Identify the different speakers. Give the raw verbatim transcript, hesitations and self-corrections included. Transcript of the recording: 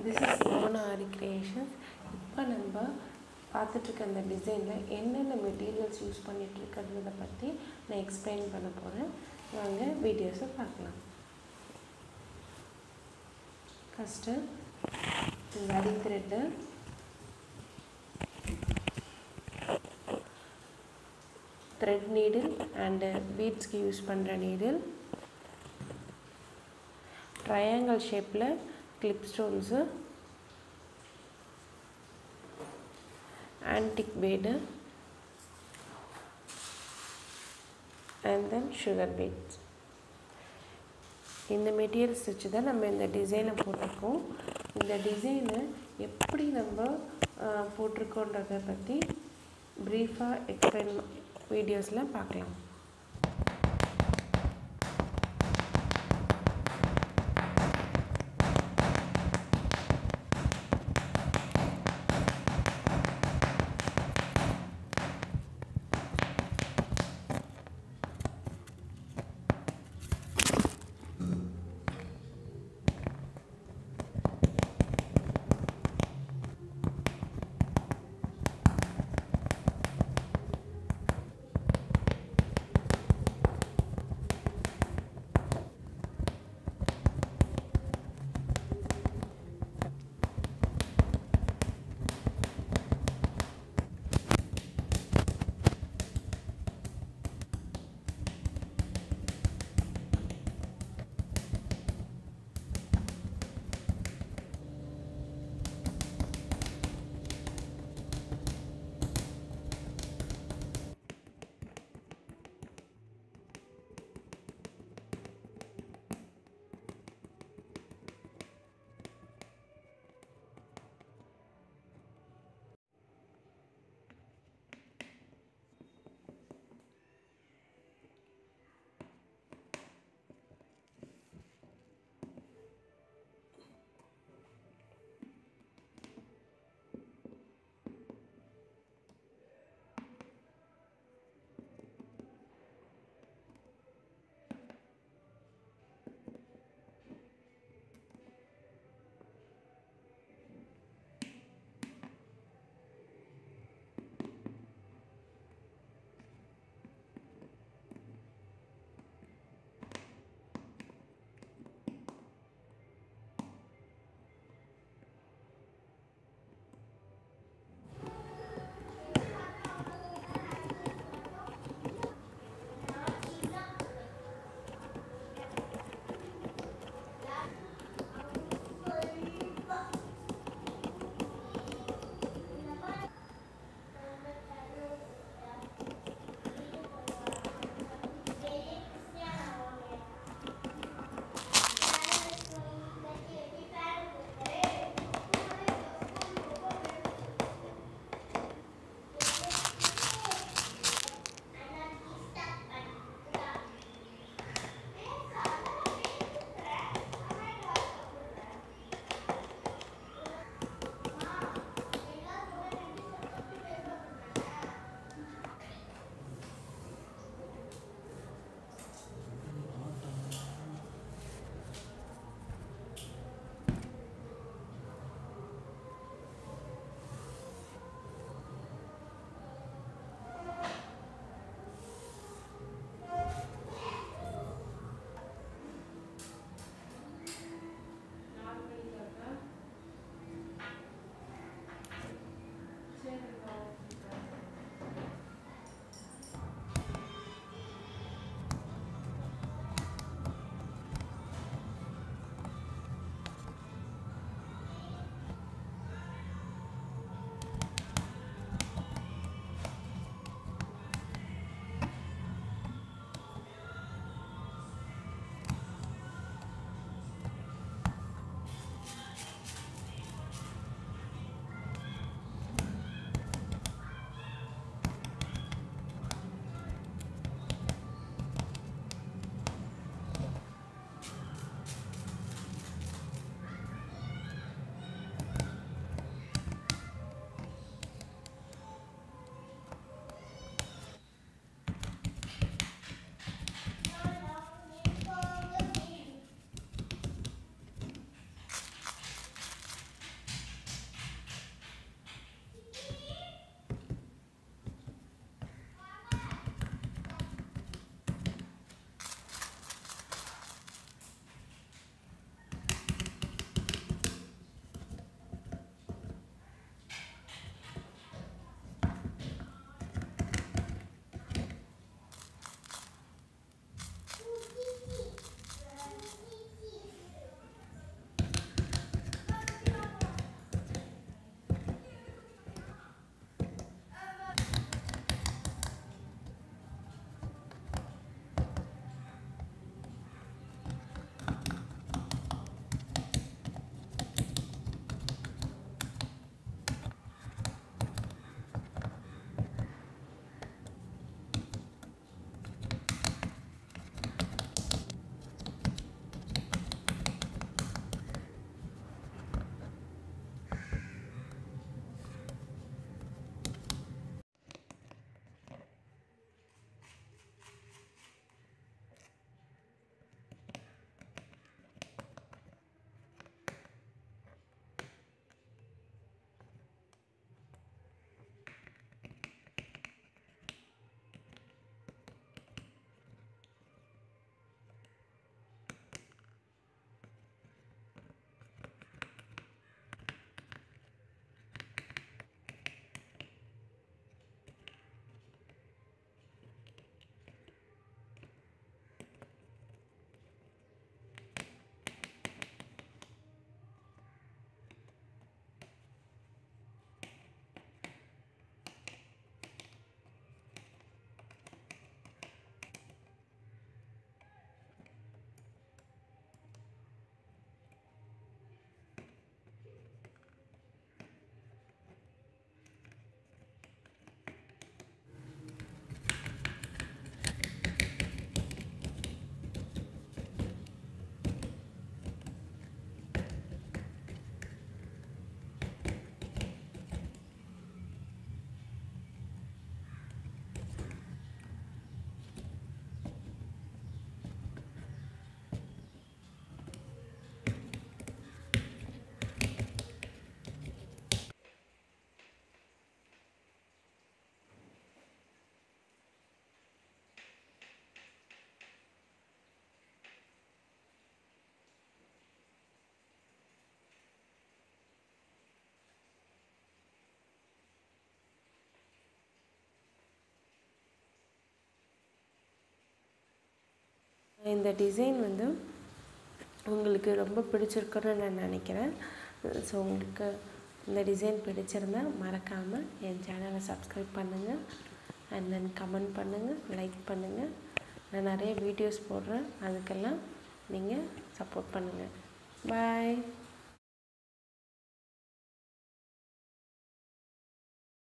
Speaker 1: This is Mona Ari Creations. இப்போ நம்ம பார்த்துட்டு இருக்க அந்த டிசைனில் என்னென்ன மெட்டீரியல்ஸ் யூஸ் பண்ணிட்டு இருக்கிறத பற்றி நான் எக்ஸ்பிளைன் பண்ண போகிறேன். வாங்க வீடியோஸை பார்க்கலாம். First zari thread, thread needle and பீட்ஸ்க்கு யூஸ் பண்ணுற நீடில், ட்ரையாங்கிள் ஷேப்பில் clip stones, antique bead and then sugar beads. இந்த மெட்டீரியல்ஸ் வச்சு தான் நம்ம இந்த டிசைனை போட்டிருக்கோம். இந்த டிசைனை எப்படி நம்ம போட்டிருக்கோன்றதை பற்றி ப்ரீஃபாக எக்ஸ்பிளைன் வீடியோஸில் பார்க்கலாம். இந்த டிசைன் வந்து உங்களுக்கு ரொம்ப பிடிச்சிருக்குன்னு நான் நினைக்கிறேன். ஸோ உங்களுக்கு இந்த டிசைன் பிடிச்சிருந்தா மறக்காமல் என் சேனலை சப்ஸ்கிரைப் பண்ணுங்கள், அண்ட் தென் கமெண்ட் பண்ணுங்கள், லைக் பண்ணுங்கள். நான் நிறைய வீடியோஸ் போடுறேன், அதுக்கெல்லாம் நீங்கள் சப்போர்ட் பண்ணுங்கள். பாய்.